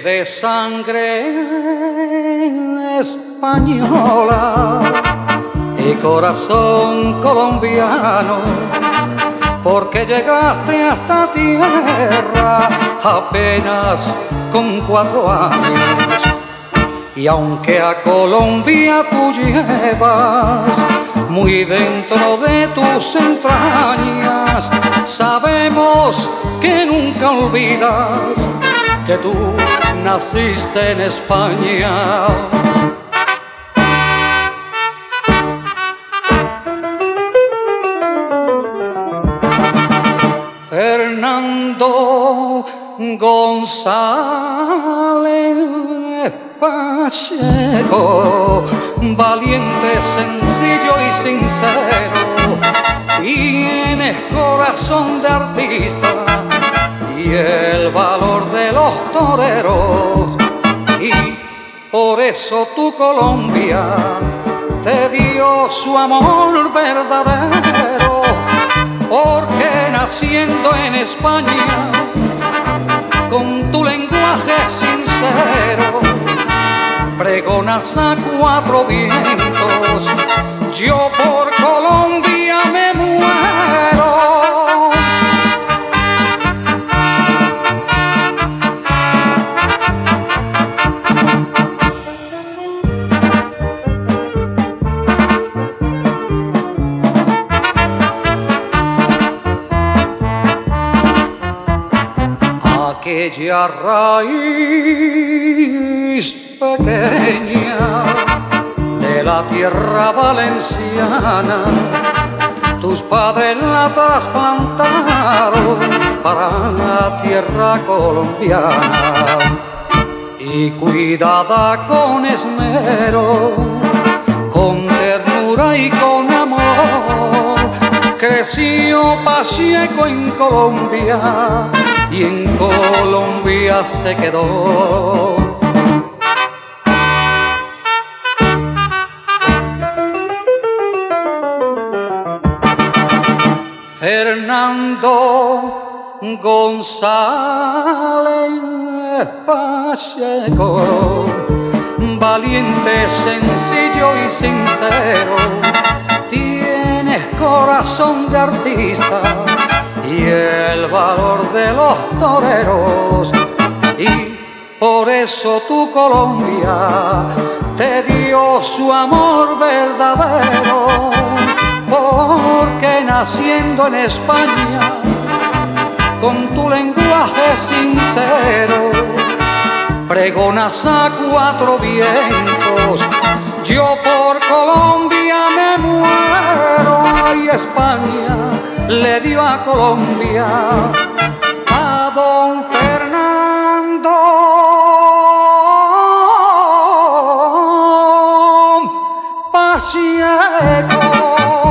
de sangre española y corazón colombiano, porque llegaste a esta tierra apenas con 4 años. Y aunque a Colombia tú llevas muy dentro de tus entrañas, sabemos que nunca olvidas que tú naciste en España. Fernando González Pacheco, valiente, sencillo y sincero, tienes corazón de artista y el valor de los toreros, y por eso tu Colombia te dio su amor verdadero, porque naciendo en España, con tu lenguaje sincero, pregonas a 4 vientos, yo por Colombia me muero. Aquella raíz pequeña de la tierra valenciana, tus padres la trasplantaron para la tierra colombiana, y cuidada con esmero, con ternura y con amor, creció Pacheco en Colombia y en Colombia se quedó. Fernando González Pacheco, valiente, sencillo y sincero, tienes corazón de artista y el valor de los toreros, y por eso tu Colombia te dio su amor verdadero, porque naciendo en España, con tu lenguaje sincero, pregonas a 4 vientos, yo por Colombia me muero. Ay, España le dio a Colombia a don Fernando Pacheco.